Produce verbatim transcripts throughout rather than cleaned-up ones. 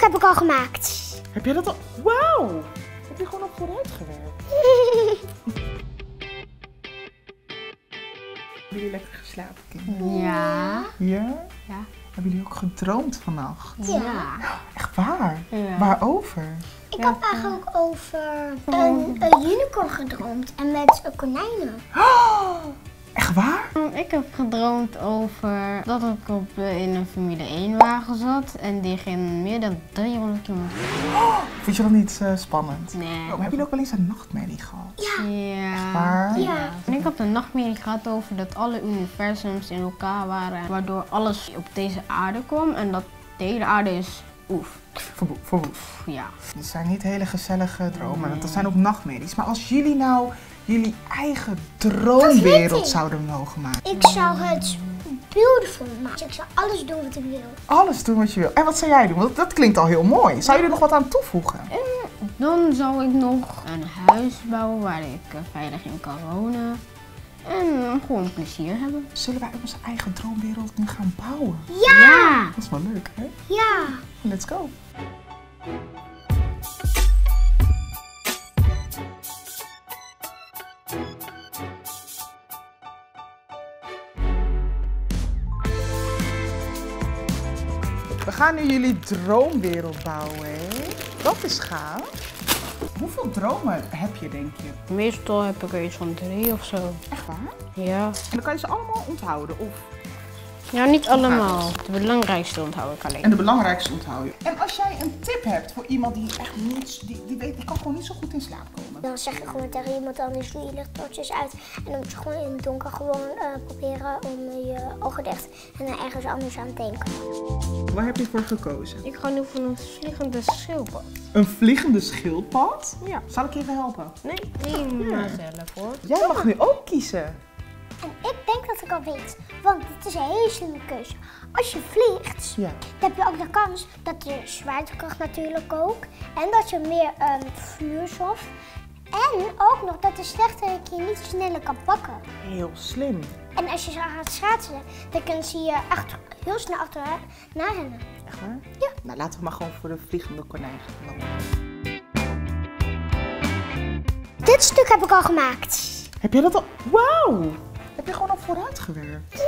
heb ik al gemaakt. Heb jij dat al? Wauw! Heb je gewoon op vooruit gewerkt? Hebben jullie lekker geslapen, kinderen? Ja. Ja? Ja. Hebben jullie ook gedroomd vannacht? Ja. Echt waar? Ja. Waarover? Ik heb eigenlijk over een, een unicorn gedroomd en met een konijnen. Oh, echt waar? Ik heb gedroomd over dat ik op, uh, in een Formule één wagen zat en die ging meer dan driehonderd kilometer. Oh, vind je dat niet uh, spannend? Nee. Oh, hebben jullie ook wel eens een nachtmerrie gehad? Ja. Ja. Waar? Ja. En ik had een nachtmerrie gehad over dat alle universums in elkaar waren, waardoor alles op deze aarde kwam en dat de hele aarde is oef. Verboe- Verwoest. Ja. Het zijn niet hele gezellige dromen, want dat zijn ook nachtmerries. Maar als jullie nou jullie eigen droomwereld zouden mogen maken. Ik zou het beautiful maken. Ik zou alles doen wat ik wil. Alles doen wat je wil. En wat zou jij doen? Want dat klinkt al heel mooi. Zou je er nog wat aan toevoegen? Dan zou ik nog een huis bouwen waar ik uh, veilig in kan wonen en uh, gewoon plezier hebben. Zullen wij onze eigen droomwereld nu gaan bouwen? Ja! Dat is wel leuk, hè? Ja! Let's go! We gaan nu jullie droomwereld bouwen, hè? Dat is gaaf. Hoeveel dromen heb je, denk je? Meestal heb ik er iets van drie of zo. Echt waar? Ja. En dan kan je ze allemaal onthouden, of? Ja, niet allemaal. De belangrijkste onthoud ik alleen. En de belangrijkste onthoud je. En als jij een tip hebt voor iemand die echt niet, die, die weet, die kan gewoon niet zo goed in slaap komen. Dan zeg je gewoon tegen iemand anders, doe je lichttoortjes uit. En dan moet je gewoon in het donker gewoon uh, proberen om uh, je ogen dicht en dan ergens anders aan te denken. Waar heb je voor gekozen? Ik ga nu voor een vliegende schildpad. Een vliegende schildpad? Ja. Zal ik je even helpen? Nee, nee, maar zelf hoor. Jij mag nu ook kiezen. En ik denk dat ik al weet, want het is een hele slimme keuze. Als je vliegt, Ja. dan heb je ook de kans dat je zwaartekracht natuurlijk ook. En dat je meer um, vuurstof. En ook nog dat de slechterik je niet sneller kan pakken. Heel slim. En als je zo gaat schaatsen, dan kun je je achter, heel snel achterna rennen. Echt waar? Ja. Nou, laten we maar gewoon voor de vliegende konijn gaan lopen. Dit stuk heb ik al gemaakt. Heb jij dat al? Wauw! Heb je gewoon op vooruit gewerkt?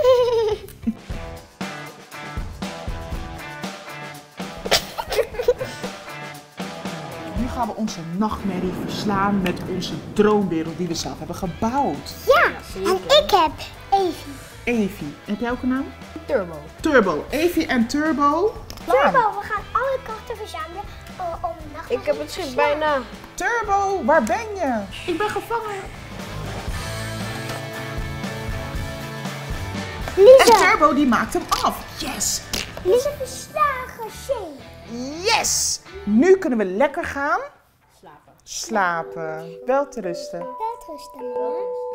Nu gaan we onze nachtmerrie verslaan met onze droomwereld die we zelf hebben gebouwd. Ja, en ik heb Evie. Evie. Heb jij ook een naam? Turbo. Turbo. Evie en Turbo. Turbo, we gaan alle krachten verzamelen uh, om de nacht. Ik heb het schip bijna. Turbo, waar ben je? Ik ben gevangen. En Lisa, Turbo die maakt hem af. Yes! Lisa verslagen Shane. Yes! Nu kunnen we lekker gaan Slapen. slapen. Wel te rusten. Welterusten, man.